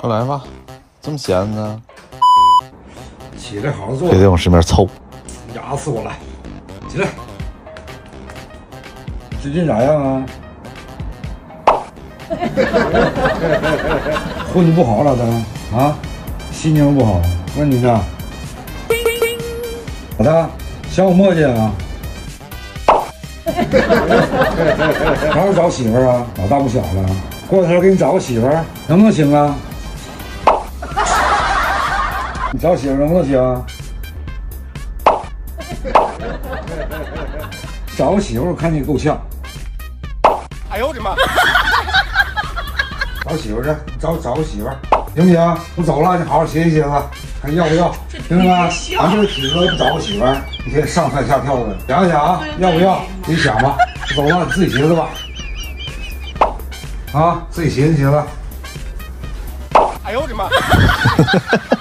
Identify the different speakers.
Speaker 1: 快来吧，这么闲呢？
Speaker 2: 起来，好好坐。
Speaker 1: 非得往身边凑，
Speaker 2: 压死我了！起来。最近咋样啊？混的不好了，他啊，心情不好。问你呢？咋的？想我磨叽啊？啥时候找媳妇儿啊？老大不小了，过两天给你找个媳妇儿，能不能行啊？你找媳妇儿能不能行？找个媳妇儿，我看你够呛。
Speaker 3: 哎呦我的妈！
Speaker 2: 找媳妇儿去，找个媳妇儿，行不行？我走了，你好好歇一歇吧，看要不要？听着没？咱这个体格不找个媳妇儿，一天上蹿下跳的，想想啊，要不要？自己想吧。我走了，你自己寻思吧。啊，自己寻思寻思。
Speaker 3: 哎呦我的妈！